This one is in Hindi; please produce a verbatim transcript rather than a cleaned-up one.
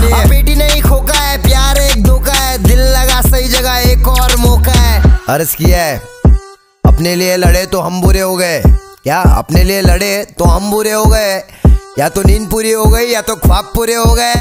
लिए। बेटी नहीं खोका है, प्यार एक धोखा है, दिल लगा सही जगह एक और मौका है। अर्ज किया है अपने लिए लड़े तो हम बुरे हो गए, क्या अपने लिए लड़े तो हम बुरे हो गए, या तो नींद पूरी हो गई या तो ख्वाब पूरे हो गए।